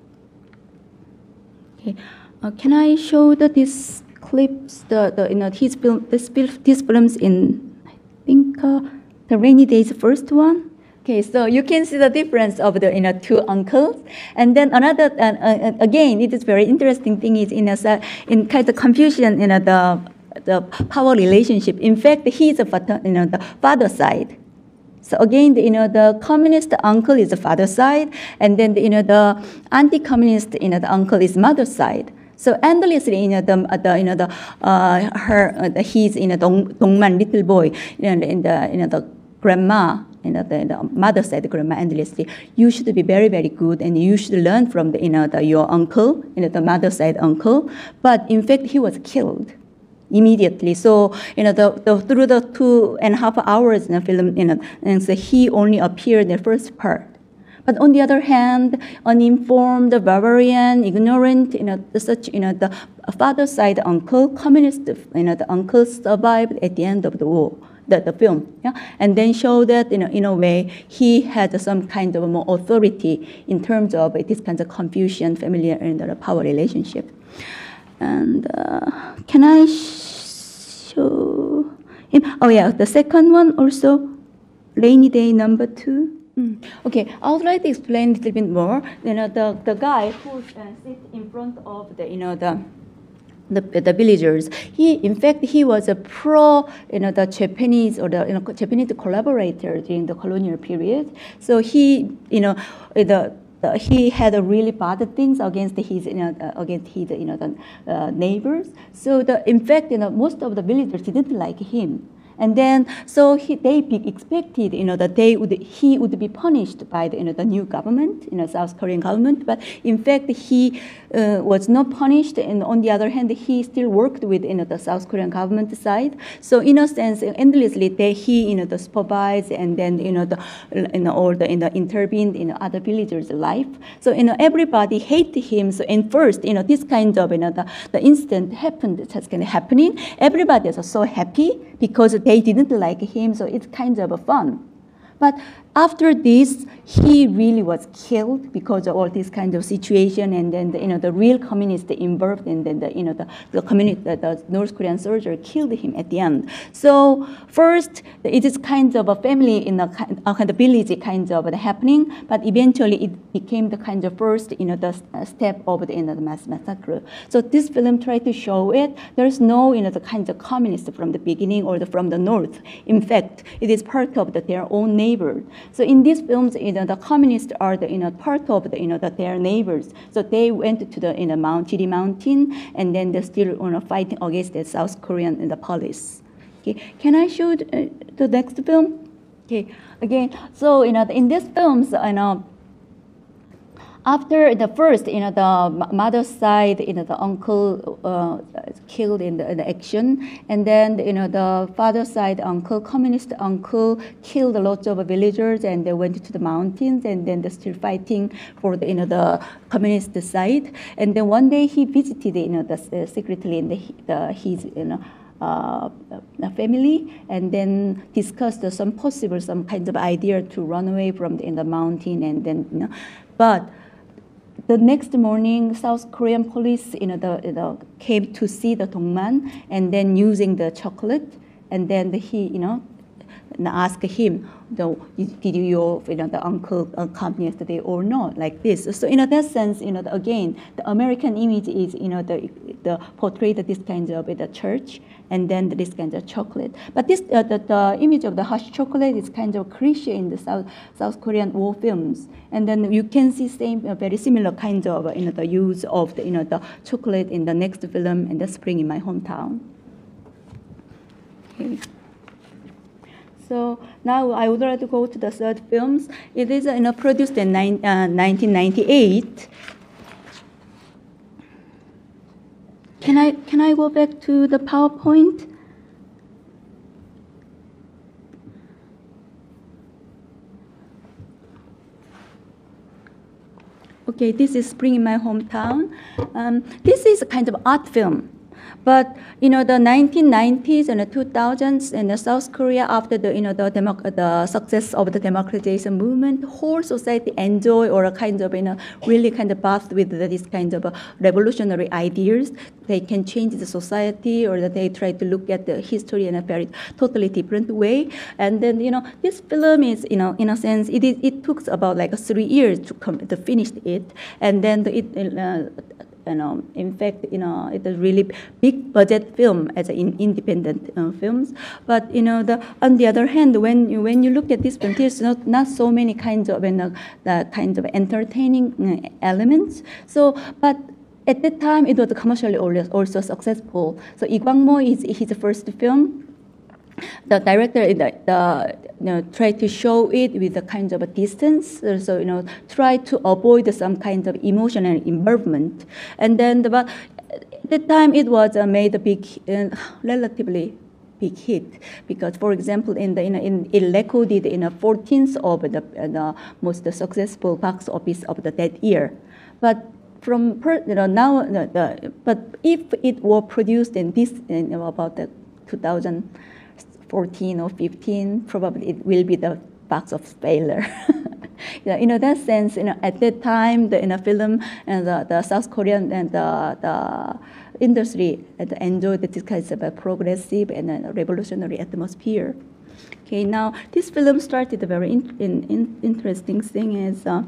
Okay. Uh, can I show the these clips? The, the you know his film, this these films in, I think uh, the Rainy Days first one. Okay, so you can see the difference of the, you know, two uncles, and then another uh, uh, again, it is very interesting thing is in a in kind of confusion, you know, the the power relationship. In fact, he is a, you know, the father side. So again, the, you know, the communist uncle is the father side, and then the, you know, the anti-communist, you know, the uncle is mother side. So endlessly, you know, the, the you know, the uh, her, uh, the, his, you know, Dong, Dongman little boy, you know, in the, you know, the grandma, you know, the, the mother said, grandma endlessly, you should be very, very good, and you should learn from the, you know, the, your uncle, you know, the mother side uncle. But in fact, he was killed immediately. So, you know, the, the through the two and a half hours in the film, you know, and so he only appeared in the first part. But on the other hand, uninformed, barbarian, ignorant, you know, the, such, you know, the father side uncle, communist, you know, the uncle survived at the end of the war, the, the film, yeah, and then show that, you know, in a way, he had some kind of more authority in terms of this kind of confusion, familiar, and the power relationship. And uh, can I show him? Oh yeah, the second one also, Rainy Day number two. Mm. Okay, I would like to explain a little bit more. You know, the, the guy who uh, sits in front of the, you know, the the, the villagers. He, in fact, he was a pro, you know, the Japanese or the, you know, Japanese collaborator during the colonial period. So he, you know, the Uh, he had a really bad things against his, you know, uh, against his, you know, the uh, neighbors. So the, in fact, you know, most of the villagers didn't like him. And then, so he, they expected, you know, that they would, he would be punished by the, you know, the new government, you know, South Korean government. But in fact, he uh, was not punished. And on the other hand, he still worked with, you know, the South Korean government side. So in a sense, endlessly, they, he, you know, the supervised and then, you know, the, you know, all the, you know, intervened in other villagers' life. So, you know, everybody hated him. So, in first, you know, this kind of, you know, the, the incident happened, that's kind of happening. Everybody was so happy because they didn't like him, so it's kind of fun. But after this, he really was killed because of all this kind of situation, and then the, you know the real communists involved, and then the you know the the communist the, the North Korean soldier killed him at the end. So first, it is kind of a family in a kind, a kind of village kind of happening, but eventually it became the kind of first you know the step of the, you know, the mass massacre. So this film tried to show it. There is no you know the kind of communist from the beginning or the, from the north. In fact, it is part of the, their own neighbor. So in these films, you know, the communists are the you know part of the you know the, their neighbors. So they went to the you know Mount Jiri Mountain, and then they're still you know fighting against the South Korean and the police. Okay, can I show the, uh, the next film? Okay, again, so you know in these films, you know. After the first, you know, the mother's side, you know, the uncle uh, killed in the, in the action, and then, you know, the father's side uncle, communist uncle, killed lots of villagers, and they went to the mountains, and then they're still fighting for the, you know, the communist side. And then one day he visited, you know, the, uh, secretly in the, the his, you know. Uh, family, and then discussed uh, some possible, some kind of idea to run away from the, in the mountain, and then, you know, but the next morning, South Korean police, you know, the, you know, came to see the Dongman, and then using the chocolate, and then the, he, you know, asked him, the, did you, you know, the uncle uh, come yesterday or not, like this. So in that sense, you know, the, again, the American image is, you know, the, the portrayed this kind of the church, and then this kind of chocolate. But this, uh, the, the image of the hush chocolate is kind of cliche in the South South Korean war films, and then you can see same uh, very similar kind of uh, you know the use of the you know the chocolate in the next film, in the Spring in My Hometown. Okay. So now I would like to go to the third films. It is uh, you know produced in nine, uh, nineteen ninety-eight. Can I, can I go back to the PowerPoint? Okay, this is Spring in My Hometown. Um, this is a kind of art film. But you know, the nineteen nineties and the two thousands in the South Korea, after the you know the democ the success of the democratization movement, whole society enjoy or a kind of you know really kind of path with this kind of uh, revolutionary ideas. They can change the society, or that they try to look at the history in a very totally different way. And then you know this film is you know in a sense it is, it took about like three years to come to finish it, and then the, it. Uh, You know, in fact, you know, it's a really big budget film as an in independent uh, films. But you know, the on the other hand, when you when you look at this film, there's not not so many kinds of you know, the kinds of entertaining uh, elements. So, but at that time, it was commercially also successful. So, Kwang-mok is his first film. The director the, the, you know, tried to show it with a kind of a distance, so you know, try to avoid some kind of emotional involvement. And then, the, but at the time, it was uh, made a big, uh, relatively big hit, because, for example, in the in, in it recorded in a fourteenth of the, uh, the most successful box office of the that year, but. From per, you know now, the, the, but if it were produced in this in, you know, about the two thousand fourteen or fifteen, probably it will be the box of failure. You know, in that sense, you know, at that time, the in a film and the, the South Korean and the, the industry enjoyed this kind of a progressive and a revolutionary atmosphere. Okay, now this film started a very in, in, in interesting thing is. Uh,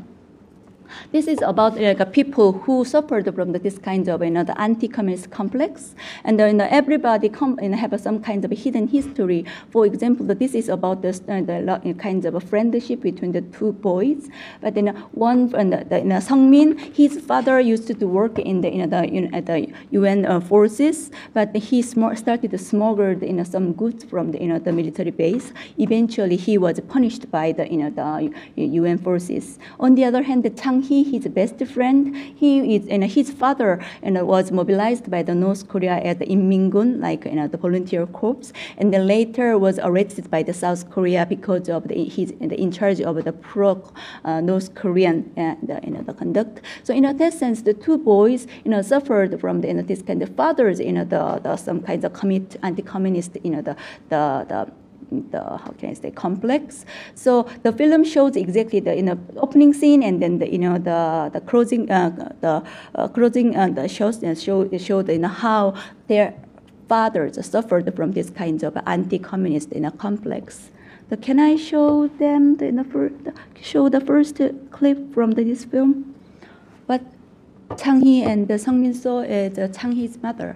This is about like uh, people who suffered from the, this kind of you know, the anti-communist complex, and uh, you know, everybody come and have uh, some kind of hidden history. For example, this is about this, uh, the uh, kind of a friendship between the two boys. But then uh, one, uh, the, the, you know, Sungmin, his father used to work in the you know, the, you know, at the U N uh, forces, but he started to smuggle you know, some goods from the you know the military base. Eventually, he was punished by the you know the U N forces. On the other hand, the Chang He, his best friend, he is, and his father, and was mobilized by the North Korea at the Inmingun, like you know, the volunteer corps, and then later was arrested by the South Korea because of the he's in charge of the pro uh, North Korean uh, the, you know, the conduct. So in that sense, the two boys, you know, suffered from the, you know, this kind of fathers, you know, the, the some kinds of commit anti-communist, you know, the the the the how can I say complex. So the film shows exactly the you know opening scene and then the you know the the closing uh, the uh, closing uh, the shows uh, show showed you know how their fathers suffered from this kind of anti-communist you know complex. So can I show them the, the first, show the first clip from this film? What Chang-hee and the Sung-min saw is uh, Chang-hee's mother.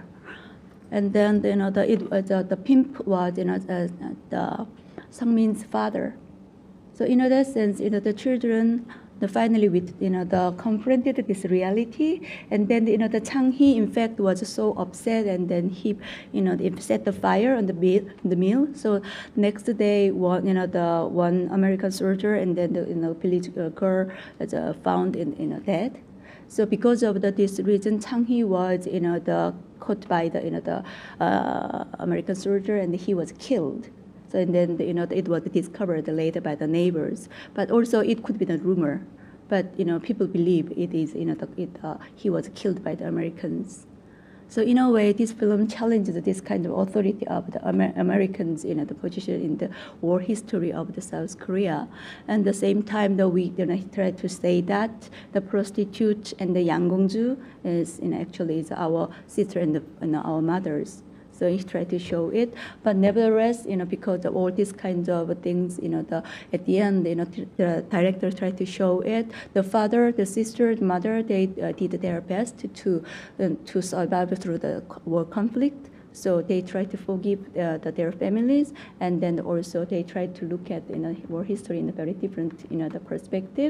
And then you know the it uh, the, the pimp was you know uh, the Sung-min's father. So in that sense, you know the children, the finally with you know the confronted this reality, and then you know the Chang-hee in fact was so upset, and then he you know set the fire on the mill, the mill. So next day, one you know the one American soldier and then the you know village girl was uh, found in you know dead. So because of the, this reason, Chang-hee was you know the caught by the you know the uh, American soldier, and he was killed. So and then you know it was discovered later by the neighbors. But also it could be the rumor, but you know people believe it is you know the, it uh, he was killed by the Americans. So in a way, this film challenges this kind of authority of the Amer Americans, you know, the position in the war history of the South Korea. And at the same time, though, we you know, try to say that the prostitute and the Yang Gongju is you know, actually is our sister and, the, and our mothers. So he tried to show it, but nevertheless, you know, because of all these kinds of things, you know, the at the end, you know, the director tried to show it. The father, the sister, the mother, they uh, did their best to uh, to survive through the war conflict. So they try to forgive uh, the, their families, and then also they try to look at you know war history in a very different you know the perspective.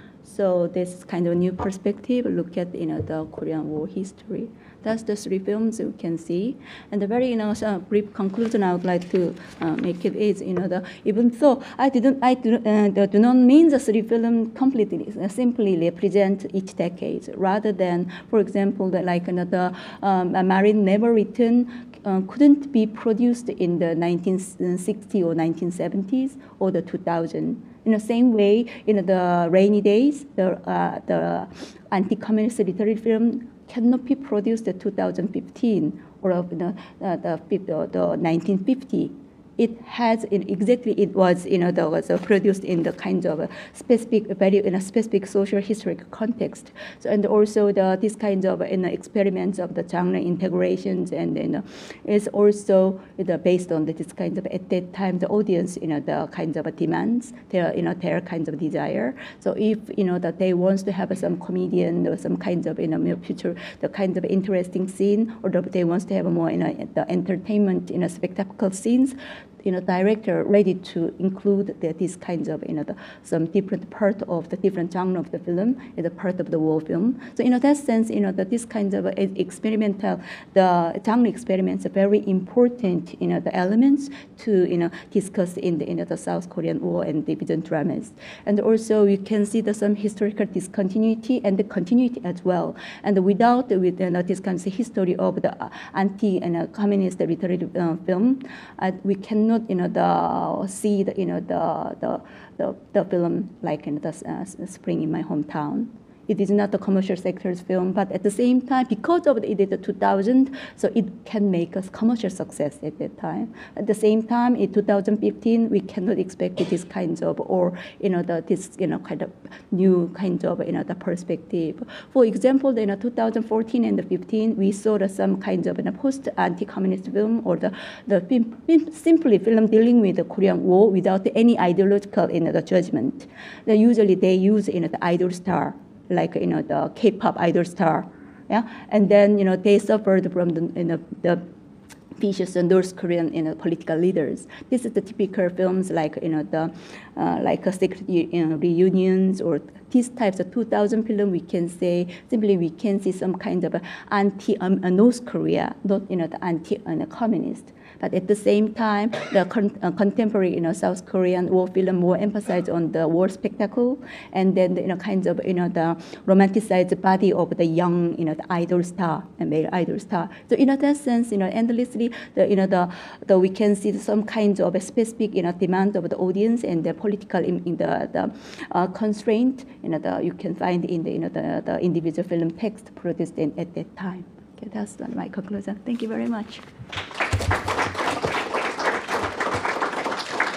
So this kind of new perspective, look at you know the Korean War history. That's the three films you can see. And the very you know uh, brief conclusion I would like to uh, make it is you know the even though I didn't I do, uh, do not mean the three films completely uh, simply represent each decade, rather than for example the like another um, a Marine Never Return uh, couldn't be produced in the nineteen sixties or nineteen seventies or the two thousand. In the same way, in the rainy days, the uh, the anti-communist literary film cannot be produced in two thousand fifteen or you know, uh, the, the, the nineteen fifty. It has it exactly it was you know the, was uh, produced in the kind of a specific very in a specific social historic context. So and also the this kind of you know, experiments of the genre integrations and you know is also you know, based on this kind of at that time the audience you know the kinds of demands their you know their kinds of desire. So if you know that they wants to have some comedian or some kinds of you know future the kind of interesting scene, or they wants to have more you know the entertainment you know spectacle scenes, you know, director ready to include the, these kinds of, you know, the, some different part of the different genre of the film, is a part of the war film. So, in that sense, you know, that this kind of experimental, the genre experiments are very important, you know, the elements to, you know, discuss in the, you know, the South Korean war and division dramas. And also, you can see the some historical discontinuity and the continuity as well. And without with you know, this kind of history of the anti and uh, communist literary uh, film, uh, we cannot you know the see the you know the the the, the film like in the uh, Spring in My Hometown. It is not the commercial sector's film, but at the same time, because of the, it is the two thousand, so it can make us commercial success at that time. At the same time, in two thousand fifteen, we cannot expect this kinds of or you know the this you know kind of new kind of you know the perspective. For example, in you know, two thousand fourteen and fifteen, we saw the, some kinds of you know, post anti-communist film or the the film, simply film dealing with the Korean War without any ideological you know the judgment. Then usually they use you know the idol star, like you know the K-pop idol star, yeah, and then you know they suffered from the you know the vicious North Korean you know political leaders. This is the typical films like you know the uh, like a secret you know, reunions or these types of two thousand film. We can say simply we can see some kind of anti um, North Korea, not you know the anti uh, communist. But at the same time, the con uh, contemporary, you know, South Korean war film more emphasized on the war spectacle, and then the, you know, kinds of, you know, the romanticized body of the young, you know, the idol star and male idol star. So in that sense, you know, endlessly, the, you know, the, the we can see some kinds of a specific, you know, demand of the audience and the political in, in the the uh, constraint, you know, the you can find in the, you know, the the individual film text produced in, at that time. Okay, that's my conclusion. Thank you very much.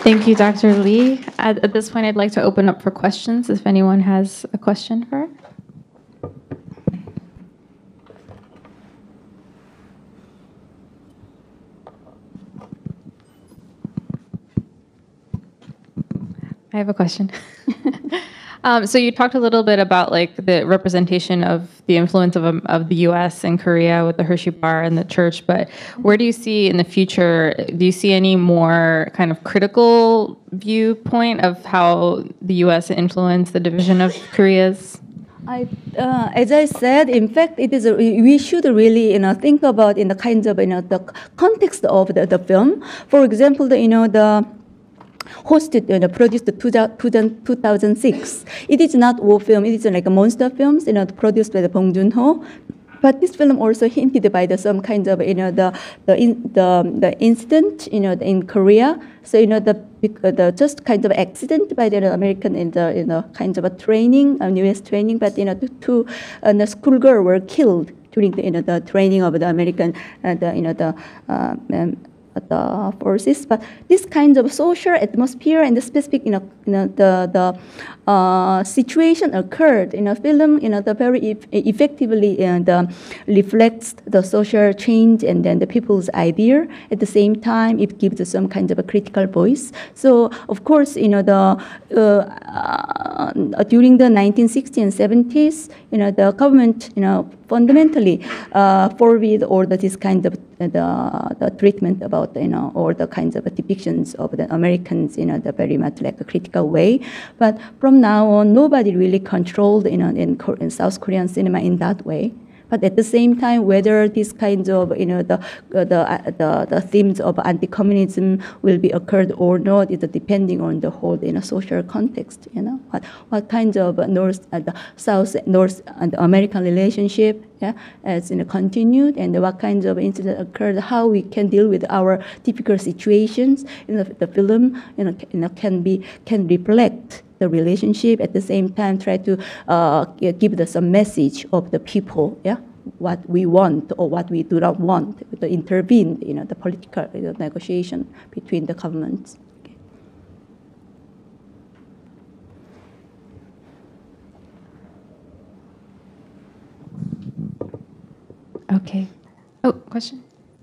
Thank you, Doctor Lee. At, at this point, I'd like to open up for questions if anyone has a question for her. I have a question. um, so you talked a little bit about like the representation of the influence of, um, of the U S and Korea with the Hershey Bar and the church, but where do you see in the future, do you see any more kind of critical viewpoint of how the U S influenced the division of Korea's? I, uh, as I said, in fact, it is a, we should really, you know, think about in the kinds of, you know, the context of the, the film. For example, the, you know, the hosted, you know, produced two thousand six. It is not war film. It is like a monster films, you know, produced by the Bong Joon-ho. But this film also hinted by the some kind of, you know, the the in, the the incident, you know, in Korea. So you know the the just kind of accident by the American in the you know kind of a training, a U S training, but you know two uh, the schoolgirl were killed during the you know the training of the American uh, the you know the. Uh, um, the forces, but this kind of social atmosphere and the specific, you know, you know the the uh, situation occurred in a film, you know, the very e effectively and uh, reflects the social change and then the people's idea. At the same time, it gives some kind of a critical voice. So, of course, you know, the uh, uh, during the nineteen sixties and seventies, you know, the government, you know, fundamentally uh, forbid all the, this kind of uh, the, the treatment about, you know, all the kinds of depictions of the Americans, you know, the very much like a critical way. But from now on, nobody really controlled, you know, in, in South Korean cinema in that way. But at the same time, whether these kinds of, you know, the uh, the, uh, the the themes of anti-communism will be occurred or not is depending on the whole, you know, social context. You know, what what kinds of North and uh, South North and American relationship, yeah, as you know, continued, and what kinds of incidents occurred, how we can deal with our typical situations. You know, the film, you know, you know can be can reflect the relationship, at the same time try to uh, give the, some message of the people, yeah, what we want or what we do not want, to intervene, you know, the political, you know, negotiation between the governments. Okay. Okay. Oh, question?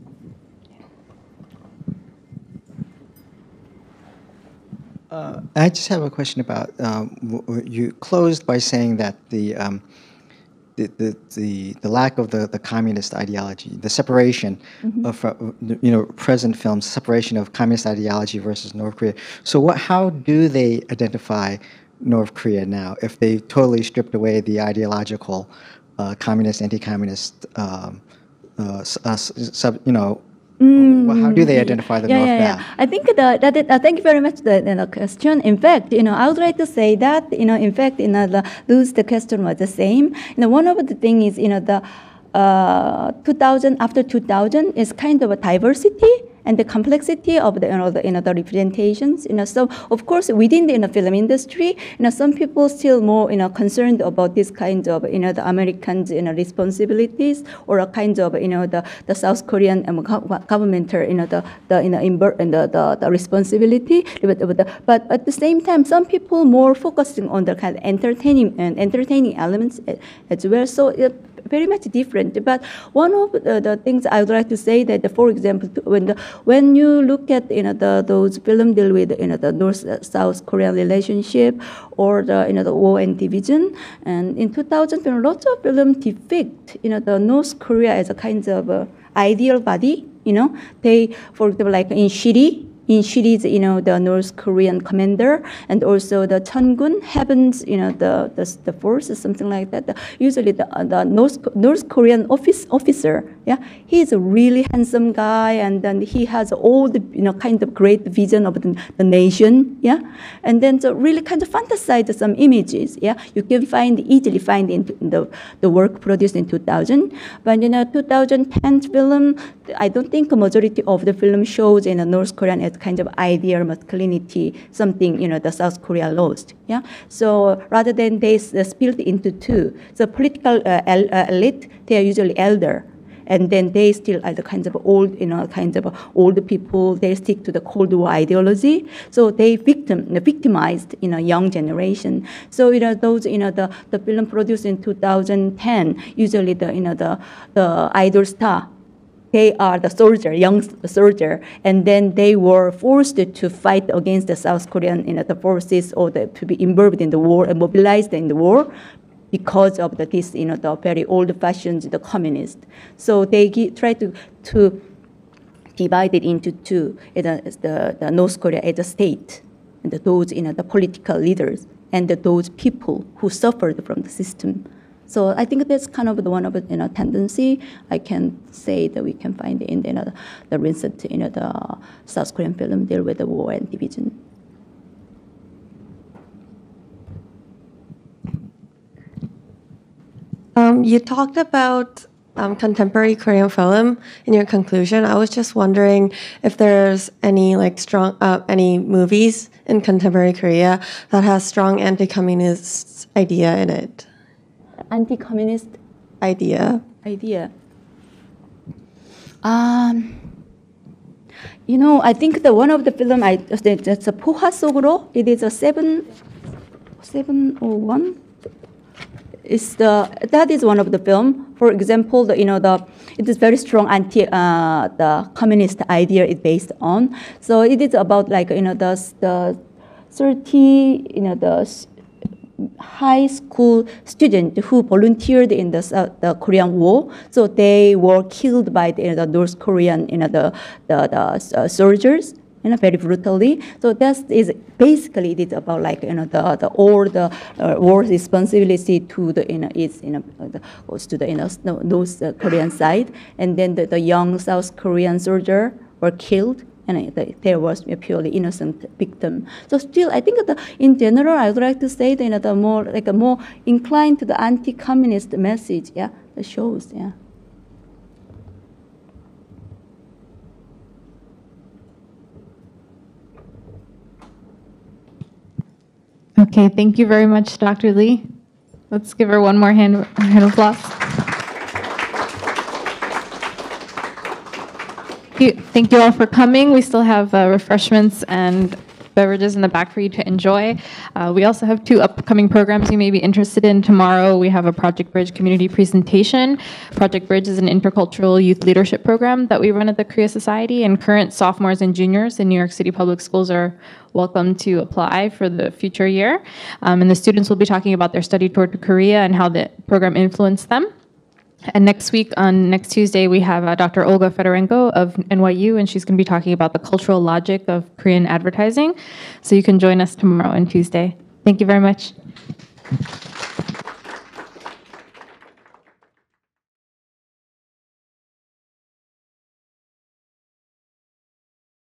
Uh, I just have a question about um, you closed by saying that the um, the, the the the lack of the, the communist ideology, the separation mm-hmm. of uh, you know present films, separation of communist ideology versus North Korea. So what? How do they identify North Korea now if they totally stripped away the ideological uh, communist, anti-communist, um, uh, uh, sub, you know? Mm, well, how do they identify the yeah, North yeah, now? Yeah. I think that, that it, uh, thank you very much for the you know, question. In fact, you know, I would like to say that, you know, in fact, you know, the, those, the question was the same. You know, one of the things is, you know, the uh, two thousand, after two thousand is kind of a diversity and the complexity of the, you know, the, you know, the representations, you know, so of course within the you know, film industry, you know, some people still more, you know, concerned about this kind of, you know, the Americans, you know, responsibilities or a kind of, you know, the, the South Korean um, government, you know, the, the, you know, in the, the, the responsibility, but at the same time, some people more focusing on the kind of entertaining and entertaining elements as well. So it, very much different. But one of the, the things I would like to say that, the, for example, when the, when you look at you know the those film deal with you know the North-South Korean relationship or the you know the war and division, and in two thousand, lots of film depict you know the North Korea as a kind of uh, ideal body. You know, they, for example, like in Shiri. In Shiri's, you know, the North Korean commander, and also the Cheongun Heavens, you know, the the, the force or something like that. The, usually, the the North North Korean office officer, yeah, he's a really handsome guy, and then he has all the you know kind of great vision of the, the nation, yeah, and then so really kind of fantasize some images, yeah. You can find easily find in the the work produced in two thousand, but you know, two thousand ten film, I don't think a majority of the film shows in the North Korean as kind of ideal masculinity, something, you know, the South Korea lost, yeah? So rather than they uh, split into two, the political uh, elite, they are usually elder. and then they still are the kinds of old, you know, kinds of old people. They stick to the Cold War ideology, so they victim, victimized, you know, young generation. So you know, those, you know, the, the film produced in two thousand ten, usually the, you know, the the idol star, they are the soldier, young soldier, and then they were forced to fight against the South Korean, you know, the forces, or the, to be involved in the war and mobilized in the war because of the, this, you know, the very old-fashioned, the communist. So they try to to divide it into two, you know, the, the North Korea as a state, and the, those, you know, the political leaders, and the, those people who suffered from the system. So I think that's kind of the one of the, you know, tendency I can say that we can find in, you know, the recent, you know, the South Korean film deal with the war and division. Um, you talked about um, contemporary Korean film in your conclusion. I was just wondering if there's any like strong uh, any movies in contemporary Korea that has strong anti-communist idea in it. Anti-communist idea. idea. Um, you know, I think the one of the film I that's a 포화 속으로. It is a seven seven oh one. Is the that is one of the film. For example, the, you know, the it is very strong anti uh, the communist idea is based on. So it is about like, you know, the the thirty, you know, the high school student who volunteered in the uh, the Korean War. So they were killed by the, you know, the North Korean, you know, the the, the uh, soldiers, you know, very brutally. So that is basically it is about like, you know, the the all the uh, war responsibility to the, you know, is, you know, the, goes to the, you know, North Korean side, and then the, the young South Korean soldier were killed. And there was a purely innocent victim. So still, I think that in general, I would like to say that, you know, the more like a more inclined to the anti-communist message. Yeah, the shows. Yeah. Okay, thank you very much, Doctor Lee. Let's give her one more hand, hand of applause. Thank you, thank you all for coming. We still have uh, refreshments and beverages in the back for you to enjoy. Uh, we also have two upcoming programs you may be interested in. Tomorrow we have a Project Bridge community presentation. Project Bridge is an intercultural youth leadership program that we run at the Korea Society, and current sophomores and juniors in New York City Public Schools are welcome to apply for the future year. Um, and the students will be talking about their study tour to Korea and how the program influenced them. And next week, on next Tuesday, we have uh, Doctor Olga Fedorenko of N Y U, and she's going to be talking about the cultural logic of Korean advertising. So you can join us tomorrow and Tuesday. Thank you very much.